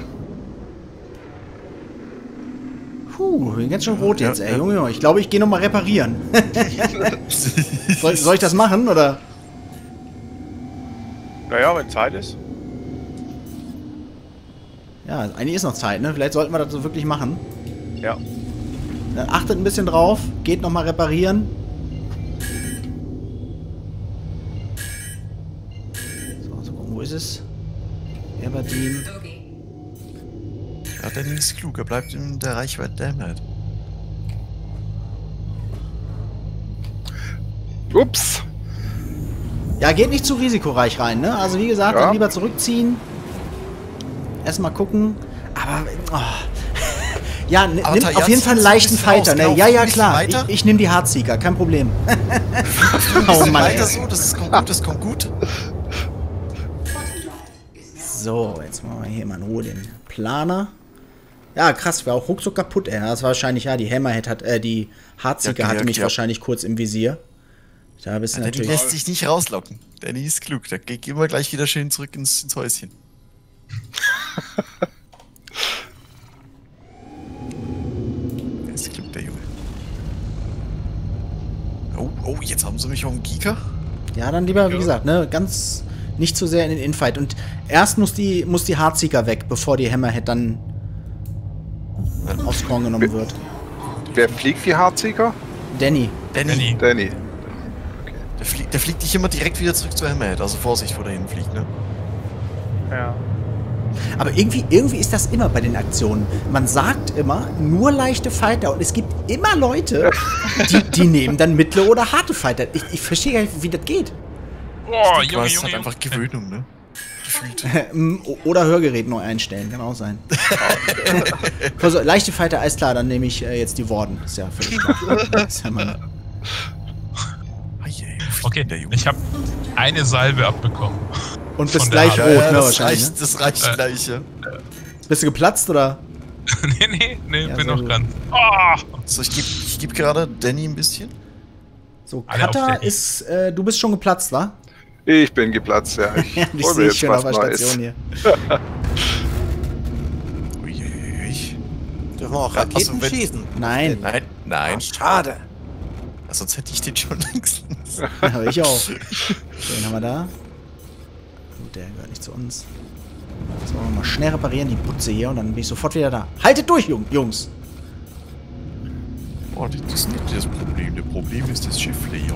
Puh, bin ganz schön rot jetzt, ey. Junge, ich glaube, ich gehe nochmal reparieren. soll ich das machen, oder? Naja, wenn Zeit ist. Ja, eigentlich ist noch Zeit, ne? Vielleicht sollten wir das so wirklich machen. Ja. Dann achtet ein bisschen drauf, geht nochmal reparieren. So gucken, wo ist es? Aberdeen. Ja, Danny ist klug, er bleibt in der Reichweite der Hammerhead. Ups. Ja, geht nicht zu risikoreich rein, ne? Also wie gesagt, Ja. dann lieber zurückziehen. Erstmal gucken. Aber, oh. Ja, nimm auf jeden Fall einen leichten Fighter, ne? Ja, klar. Ich nehme die Heartseeker, kein Problem. Oh Mann, weiter so, das kommt gut, das kommt gut. So, jetzt machen wir hier mal in Ruhe den Planer. Ja, krass, war auch ruckzuck kaputt, ey. Das war wahrscheinlich, ja, die Hammerhead hat, die Heartseeker hatte mich wahrscheinlich kurz im Visier. Da bist du Danny natürlich... lässt sich nicht rauslocken. Danny ist klug, da gehen wir gleich wieder schön zurück ins Häuschen. Der ist klug, der Junge. Oh, jetzt haben sie mich auf dem Giga. Ja, dann lieber, wie gesagt, ne, ganz nicht zu sehr in den Infight. Und erst muss die Heartseeker weg, bevor die Hammerhead dann aufs Korn genommen wird. Wer fliegt die Heartseeker? Danny. Danny. Der fliegt nicht immer direkt wieder zurück zur Hammerhead, also Vorsicht, wo der hinfliegt, ne? Ja. Aber irgendwie ist das immer bei den Aktionen. Man sagt immer, nur leichte Fighter. Und es gibt immer Leute, die nehmen dann mittlere oder harte Fighter. Ich verstehe gar nicht, wie das geht. Boah, Junge, das ist halt einfach Gewöhnung, ne? Gefühlt. Oder Hörgerät neu einstellen, kann auch sein. Also, leichte Fighter, alles klar, dann nehme ich jetzt die Warden. Ist ja völlig klar. Ist ja meine... Okay, ich habe eine Salve abbekommen. Und bist gleich rot, ne, das wahrscheinlich. Reicht, das reicht gleich, ja. Bist du geplatzt, oder? nee, Ja, bin sehr noch gut. dran. Oh! So, ich geb gerade Danny ein bisschen. So, Alle auf Kata Danny. ist, du bist schon geplatzt, wa? Ich bin geplatzt, ja. Ich Ich hol mir sehe jetzt schon auf was der Neues. Station hier. Uiuiui. Dürfen wir auch Ja, also Raketen wenn- schießen? Nein, Nein. Schade. Ja, sonst hätte ich den schon längst. aber ich auch. Den haben wir da. Gut, der gehört nicht zu uns. Jetzt wollen wir mal schnell reparieren, die Putze hier, und dann bin ich sofort wieder da. Haltet durch, Jungs! Oh, das ist nicht das Problem. Das Problem ist das Schiff, Leon.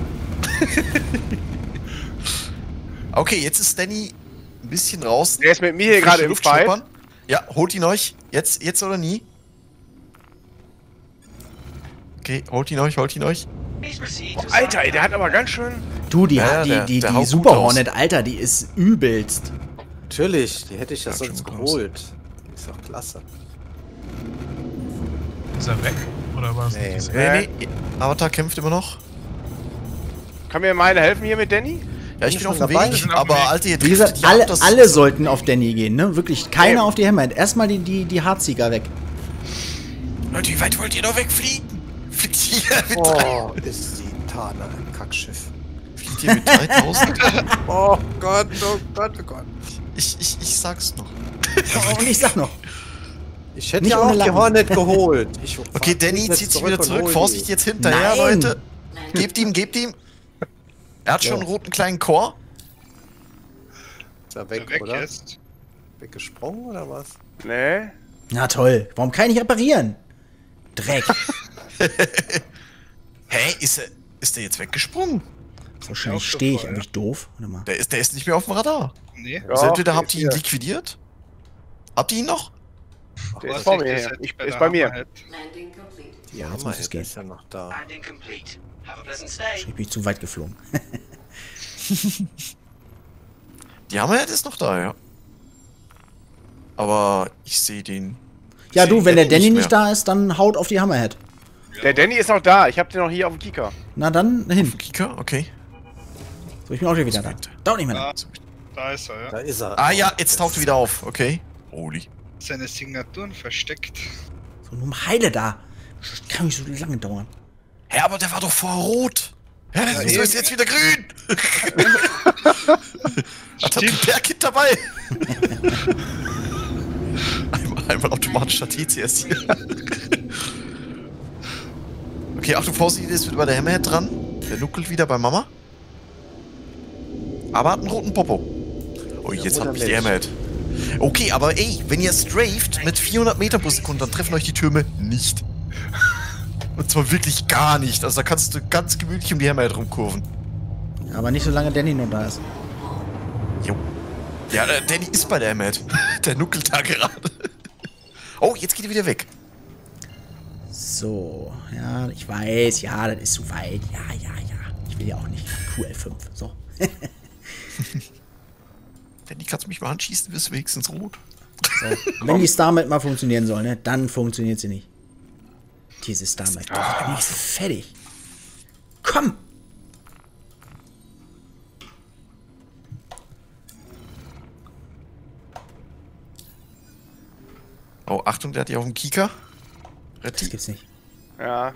Okay, jetzt ist Danny ein bisschen raus. Der ist mit mir hier gerade im Fight. schnuppern. Ja, holt ihn euch. Jetzt oder nie? Okay, holt ihn euch. Oh, Alter, ey, der hat aber ganz schön... Du, die Ja, der die haut gut Super aus. Hornet, Alter, die ist übelst. Natürlich, die hätte ich ja Ja, sonst schon gut geholt. Ist doch klasse. Ist er weg? Oder was? Nee, Nee. Avatar kämpft immer noch. Kann mir mal einer helfen hier mit Danny? Ja, ich bin auf schon dem dabei. Wir Weg, sind auf dem aber Weg. Alter, ihr Wie gesagt, driftet ja ab, das- alle sollten auf Danny gehen, ne? Wirklich, keiner auf die Hammerhead. Erstmal die Heartseeker weg. Leute, wie weit wollt ihr noch wegfliegen? Fliegt hier mit, Oh, ist die Tana ein Kackschiff. fliegt ihr mit 3000? Oh Gott, oh Gott, oh Gott. Ich sag's noch. Und ich sag noch, Ich hätte Nicht ja ohne auch die Lappen. Hornet geholt. Okay, Danny zieht sich wieder zurück. Vorsicht jetzt hinterher, Nein. Leute. Gebt ihm. Er hat schon einen roten kleinen Chor. Ist er weg, Weg oder? jetzt. Weggesprungen oder was? Nee. na toll, warum kann ich nicht reparieren? Dreck. Hä? Ist der jetzt weggesprungen? So wahrscheinlich stehe ich, bin ich doof. Warte mal. Der ist nicht mehr auf dem Radar. Nee. Also entweder habt ihr ihn hier. liquidiert? Habt ihr ihn noch? einfach. Der ist vor mir her. Ist bei mir. Ja, jetzt muss es gehen. Ist ja noch da. Ich bin zu weit geflogen. Die Hammerhead ist noch da, ja. Aber ich sehe den... Ja, du, wenn der Danny mehr. nicht da ist, dann haut auf die Hammerhead. Der Danny ist noch da. Ich hab den noch hier auf dem Kika. Na dann hin. Kika, okay. So, ich bin auch schon wieder da. Dauert nicht mehr lang. Da ist er, ja. Da ist er. Ah ja, jetzt taucht er wieder auf, okay. Holy. Seine Signaturen versteckt. So, nur um Heile da. Das kann nicht so lange dauern. Hä, aber der war doch vorher rot. Hä, wieso ist jetzt wieder grün? Hat er ein Bergkit dabei? einmal automatischer TCS hier. Okay, Achtung, Vorsicht, ist wieder bei der Hammerhead dran. Der nuckelt wieder bei Mama. Aber hat einen roten Popo. Oh, jetzt hat mich die Hammerhead. Okay, aber ey, wenn ihr straft mit 400 Meter pro Sekunde, dann treffen euch die Türme nicht. Und zwar wirklich gar nicht. Also da kannst du ganz gemütlich um die Hammerhead rumkurven. Aber nicht solange Danny noch da ist. Jo. Ja, Danny ist bei der Hammerhead. Der nuckelt da gerade. Oh, jetzt geht er wieder weg. So, ja, ich weiß, ja, das ist zu weit. Ja. Ich will ja auch nicht QL5. So. Danny, kannst du mich mal anschießen, wirst du wenigstens rot. So. Wenn die Starmap mal funktionieren soll, ne, dann funktioniert sie nicht. Diese Starmap. Doch nicht fertig. Komm! Oh, Achtung, der hat ja auch einen Kika. Das gibt's nicht. Ja.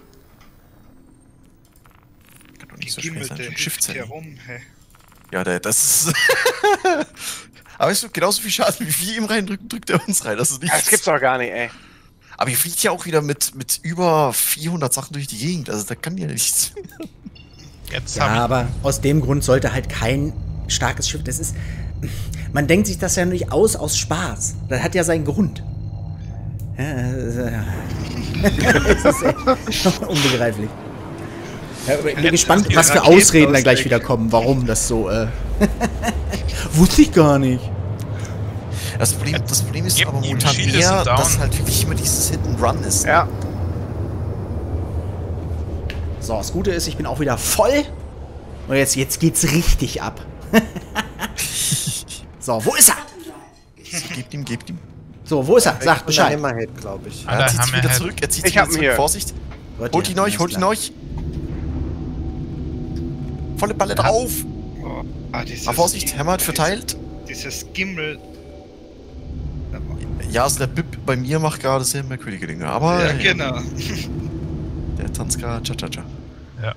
Kann doch nicht so schwer sein, schon Shift hier rum, hey. Ja, das ist... Aber weißt du, genauso viel Schaden wie wir ihm reindrücken, drückt er uns rein. Das ist nichts. Das gibt's doch gar nicht, ey. Aber ihr fliegt ja auch wieder mit über 400 Sachen durch die Gegend. Also da kann ja nichts. Jetzt Ja, aber aus dem Grund sollte halt kein starkes Schiff. Das ist. Man denkt sich das ja nicht aus Spaß. Das hat ja seinen Grund. Ja, das ist echt unbegreiflich. Ja, ich bin gespannt, was für Ausreden dann gleich wieder kommen, warum das so. Wusste ich gar nicht. Das Problem ist aber momentan eher, dass halt wirklich immer dieses Hit and Run ist. Ja. So, das Gute ist, ich bin auch wieder voll. Und jetzt geht's richtig ab. So, wo ist er? So, gebt ihm. So, wo ist er? Sagt Bescheid. Hammerhead, glaube ich. Er zieht sich wieder zurück, Ich hab ihn hier. Vorsicht. Holt ihn euch. Volle Balle drauf. Oh, Vorsicht, Hammerhead verteilt. Dieses Gimbal. Ja, also der Bip bei mir macht gerade sehr merkwürdige Dinge, aber... Ja, genau. Der tanzt gerade Cha-Cha-Cha. Ja.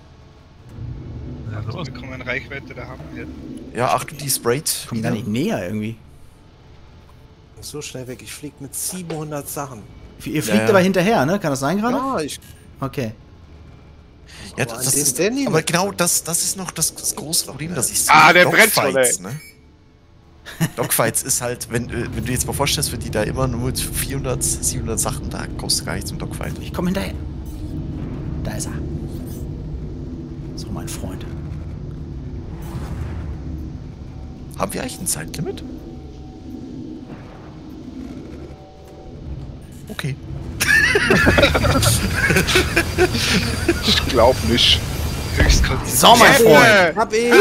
Also, wir bekommen Reichweite der Hammerhead. Ja, Achtung, die sprayt. Kommt gar nicht näher irgendwie. So schnell weg, ich fliege mit 700 Sachen. Ihr fliegt aber hinterher, ne? Kann das sein gerade? Ja, ich... Okay. Ja, das ist, aber genau das ist noch das große Problem, dass ich so der brennt schon, ey. Ne? Dogfights ist halt, wenn du jetzt mal vorstellst, wenn die da immer nur mit 400, 700 Sachen, da kommst du gar nicht zum Dogfight. Ich komme hinterher. Da ist er. So, mein Freund. Haben wir eigentlich ein Zeitlimit? Okay. Ich glaub nicht. So, mein Freund. Hab ich!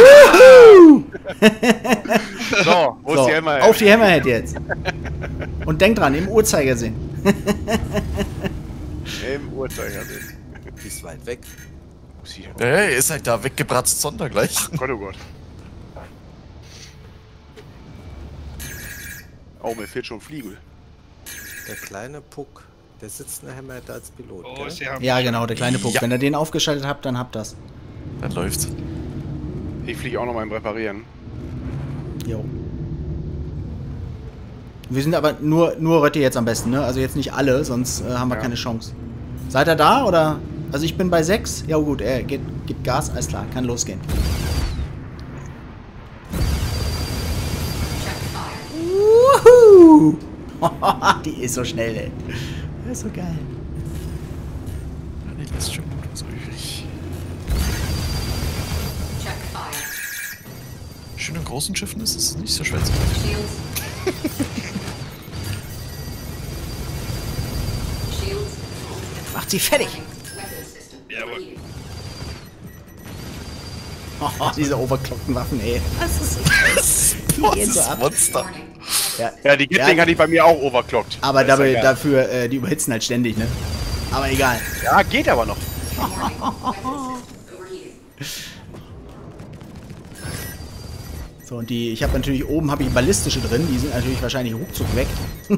So, wo ist die Hammerhead? Auf die Hammerhead jetzt. Und denk dran, im Uhrzeigersinn. Im Uhrzeigersinn. Die ist weit weg. Hey, ist halt da weggebratzt sondergleich. Ach Gott, oh Gott. Oh, mir fehlt schon Fliegel. Der kleine Puck, der sitzt in der Hammerhead als Pilot. Oh, gell? sie haben Ja, genau, der kleine Puck. Ja. Wenn ihr den aufgeschaltet habt, dann habt das. Dann läuft's. Ich fliege auch noch mal im Reparieren. Jo. Wir sind aber nur Rötti jetzt am besten, ne? Also jetzt nicht alle, sonst haben wir keine Chance. Seid ihr da, oder? Also ich bin bei 6. Ja gut, er gibt Gas, alles klar, kann losgehen. Wuhu! Die ist so schnell, ey. Das ist so geil. Ja, das ist schon gut, so übrig. Schön in großen Schiffen ist es nicht so schwer zu treffen. sie fertig. Jawohl. Oh, diese overclockten Waffen, ey. Das ist ein Monster. Ja, die Gatling hatte ich bei mir auch overclockt. Aber Das ist ja geil. dafür, die überhitzen halt ständig, ne? Aber egal. Ja, geht aber noch. So, und ich habe natürlich oben ballistische drin, die sind natürlich wahrscheinlich ruckzuck weg. Ja,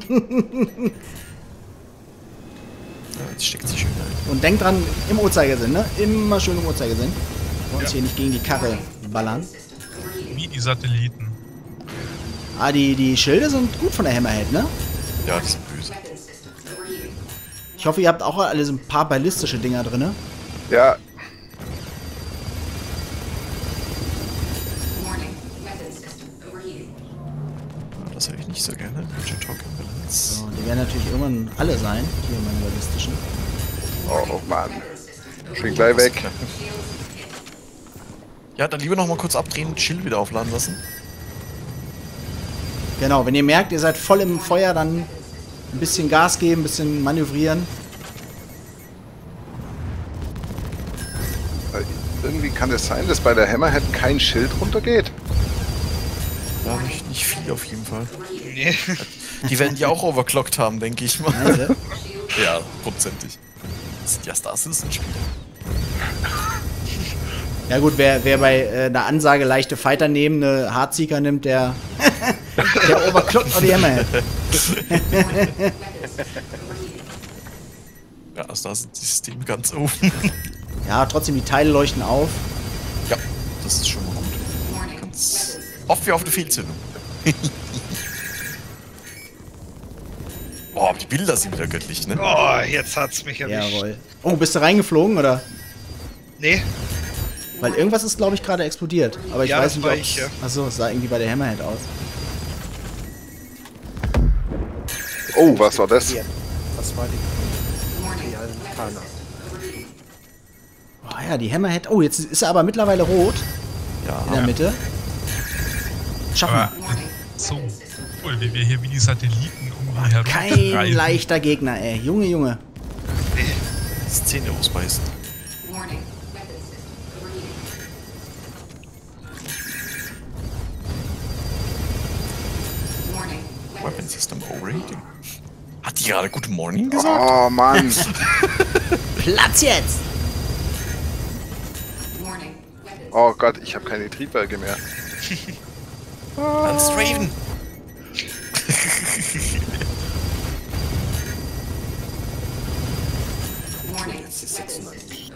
jetzt steckt sie schön ein. Und denkt dran, im Uhrzeigersinn, ne? Immer schön im Uhrzeigersinn. Wir uns hier nicht gegen die Karre ballern. Wie die Satelliten. Ah, die Schilde sind gut von der Hammerhead, ne? Ja, die sind böse. Ich hoffe, ihr habt auch alle so ein paar ballistische Dinger drin, ne? Ja, Das höre ich nicht so gerne. Major Talk Imbalance. So, die werden natürlich irgendwann alle sein, hier meine ballistischen. oh Mann. Schön gleich weg. Ja, dann lieber noch mal kurz abdrehen, Chill wieder aufladen lassen. Genau, wenn ihr merkt, ihr seid voll im Feuer, dann ein bisschen Gas geben, ein bisschen manövrieren. Irgendwie kann es sein, dass bei der Hammerhead kein Schild runtergeht. Ja, nicht viel auf jeden Fall. Nee. Die werden die auch overclockt haben, denke ich mal. Nein, Ja, prozentig. Das sind ja Star Citizen-Spieler. ja gut, wer bei einer Ansage leichte Fighter nehmen, eine Hardseeker nimmt, der overclockt auch die Hammerhead. Ja, also da sind die Systeme ganz oben. Ja, trotzdem, die Teile leuchten auf. Ja, das ist schon mal gut. Ganz oft wie auf eine Fehlzündung. Boah, aber die Bilder sind wieder göttlich, ne? Oh, jetzt hat's mich erwischt. Jawohl. Oh, bist du reingeflogen, oder? Nee. Weil irgendwas ist, glaube ich, gerade explodiert. Aber ich Ja, weiß das nicht, war ob ich, ja. Achso, es sah irgendwie bei der Hammerhead aus. Oh, was war das? Das war die Alkana. Oh ja, die Hammerhead. Oh, jetzt ist er aber mittlerweile rot. Ja. In der Mitte. Schaffen Aber wir. so cool, wie wir hier wie die Satelliten um die herum Kein leichter Gegner, ey. Junge, Junge. Das Zähne ausbeißen. Weapon System Overrating. Hat die gerade Good Morning gesagt? Oh Mann. Platz jetzt! Oh Gott, ich habe keine Triebwerke mehr. Dann Straven. Jetzt ist 96.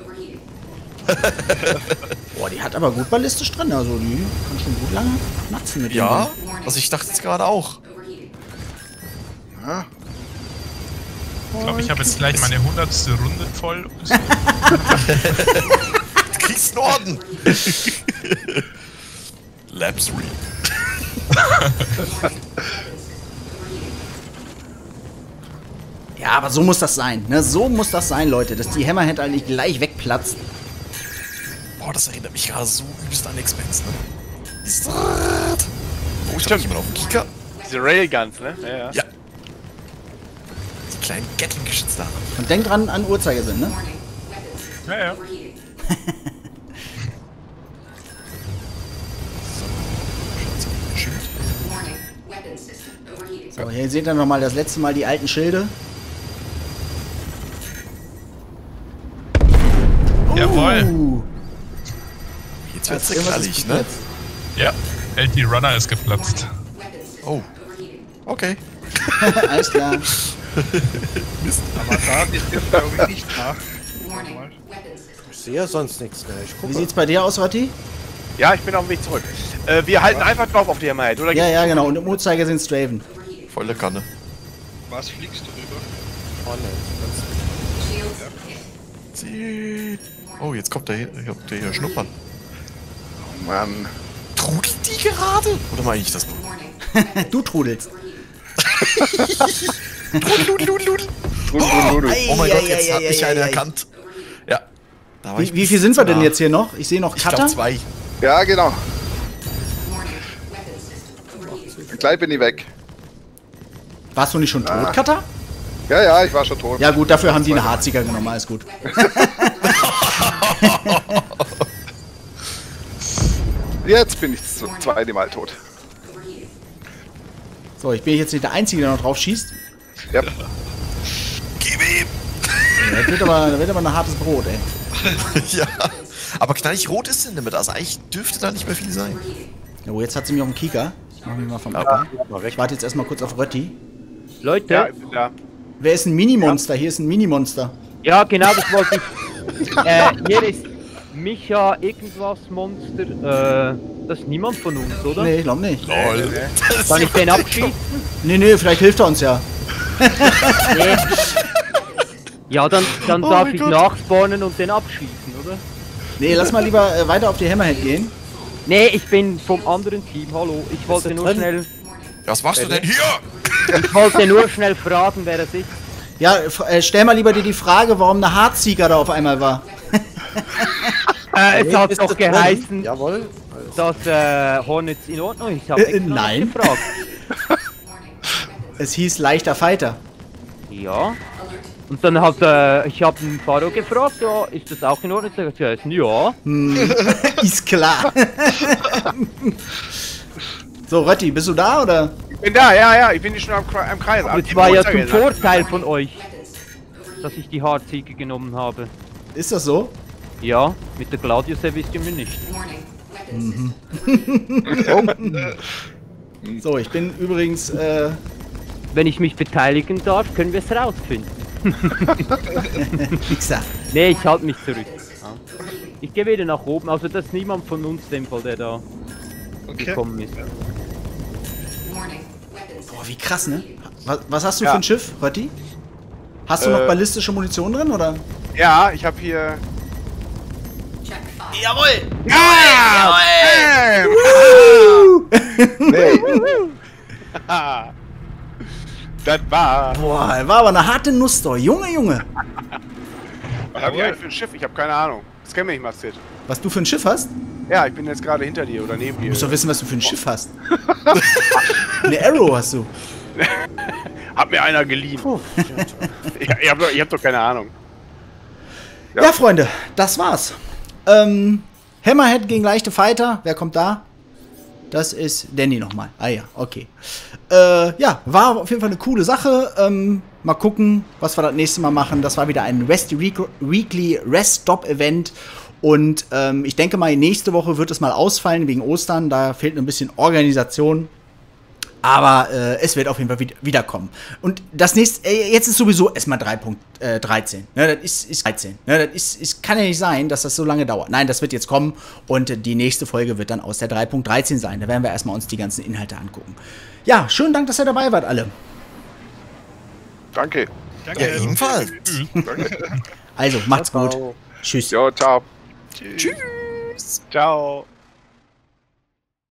Boah, die hat aber gut ballistisch drin. Also die kann schon gut lange knatzen mit Ja, dem. also ich dachte jetzt gerade auch. Ja. Ich glaube, ich habe jetzt gleich meine 100. Runde voll. Du kriegst einen Orden. Labs Re. Ja, aber so muss das sein. Ne? So muss das sein, Leute. Dass die Hammerhead eigentlich gleich wegplatzt. Boah, das erinnert mich gerade so übelst an Expense, ne? Oh, ich hab jemand auf dem Kika. Diese Railguns, ne? Ja, ja. Ja. Die kleinen Gatling-Geschütze da. Und denkt dran an Uhrzeigersinn, ne? Ja, ja. So, hier seht ihr nochmal das letzte Mal die alten Schilde. Jawohl. Jetzt wird's ja Irgendwas ist knallig, ne? geplatzt. Ja, LT Runner ist geplatzt. Oh. Okay. Alles klar. Mist. Aber da ist der glaube ich nicht nach. Warte mal. Ich sehe ja sonst nichts mehr. Ich Wie gucke. sieht's bei dir aus, Rotti? Ja, ich bin auf dem Weg zurück. Wir halten einfach drauf auf die Hammerhead, oder? Ja, ja, genau. Und im Uhrzeigersinn Straven. Volle Kanne. Was fliegst du rüber? vorne. Sie. Oh, jetzt kommt der hier schnuppern. Oh Mann. Trudelt die gerade? Oder meine ich das nur? Du trudelst. Trudel. Oh mein Gott, jetzt hat mich einer erkannt. Ja. Da war ich Wie viel sind wir denn jetzt hier noch? Ich sehe noch Ich Cutter. glaube 2. Ja, genau. Gleich bin ich weg. Warst du nicht schon tot, Cutter? Ja, ja, ich war schon tot. Ja gut, dafür haben die eine Hartsieger genommen, alles gut. Jetzt bin ich das zweite Mal tot. So, ich bin jetzt nicht der Einzige, der noch drauf schießt. Ja. Gib ihm! Das wird aber ein hartes Brot, ey. Ja. Aber knallig rot ist denn damit, also eigentlich dürfte da nicht mehr viel sein. Jo, jetzt hat sie mich auf den Kieker. Ich mach mich mal vom Acker. Ich warte jetzt erstmal kurz auf Rötti. Leute. Ja, ich bin da. Wer ist ein Minimonster? Hier ist ein Minimonster. Ja, genau, das wollte ich. Hier ist Micha irgendwas Monster. Das ist niemand von uns, oder? Nee, ich glaube nicht. Lol. Kann ich den abschießen? Nee, vielleicht hilft er uns ja. Nee. Ja, dann darf ich nachspawnen und den abschießen, oder? Nee, lass mal lieber weiter auf die Hammerhead gehen. Nee, ich bin vom anderen Team, hallo. Ich wollte nur schnell... Was machst du denn hier? Ich wollte nur schnell fragen, wer das ist. Ja, stell mal lieber dir die Frage, warum eine Hartsieger da auf einmal war. Es hat doch geheißen, Jawohl. dass Hornets in Ordnung ist. Ich habe nein. gefragt. Es hieß leichter Fighter. Ja. Und dann hat ich habe den Faro gefragt, ja, ist das auch in Ordnung? Ich habe gesagt, ja. Ist klar. So, Rötti, bist du da oder? Ich bin da, ja, ich bin schon am Kreis. Aber es war ja zum Vorteil von euch, dass ich die Hartziege genommen habe. Ist das so? Ja, mit der Gladius wisst ihr mir nicht. Mhm. So, ich bin übrigens... Wenn ich mich beteiligen darf, können wir es rausfinden. Wichser. Nee, ich halte mich zurück. Ich gehe wieder nach oben, also das ist niemand von uns, dem Fall, der da gekommen ist. Boah, wie krass, ne? Was hast du für ein Schiff, Rötti? Hast du noch ballistische Munition drin, oder? Ja, ich habe hier... Jawohl! Ja! Das war... Boah, war aber eine harte Nuss doch. Junge! Was hab ich eigentlich für ein Schiff? Ich habe keine Ahnung. Das kenn mich, Mastit. Was du für ein Schiff hast? Ja, ich bin jetzt gerade hinter dir oder neben dir. Du musst doch wissen, was du für ein Schiff hast. Eine Arrow hast du. Hat mir einer geliehen. Ihr habt doch keine Ahnung. Ja, Freunde, das war's. Hammerhead gegen leichte Fighter. Wer kommt da? Das ist Danny nochmal. Ah ja, okay. Ja, war auf jeden Fall eine coole Sache. Mal gucken, was wir das nächste Mal machen. Das war wieder ein Weekly Rest Stop Event. Und ich denke mal, nächste Woche wird es mal ausfallen wegen Ostern. Da fehlt ein bisschen Organisation. Aber es wird auf jeden Fall wiederkommen. Und das nächste, jetzt ist sowieso erstmal 3.13. Ne, das ist 13. Ne, das kann ja nicht sein, dass das so lange dauert. Nein, das wird jetzt kommen und die nächste Folge wird dann aus der 3.13 sein. Da werden wir erstmal uns die ganzen Inhalte angucken. Ja, schönen Dank, dass ihr dabei wart, alle. Danke. Ja, ebenfalls. Also, macht's gut. Tschüss. Ja, ciao. Tschüss. Ciao.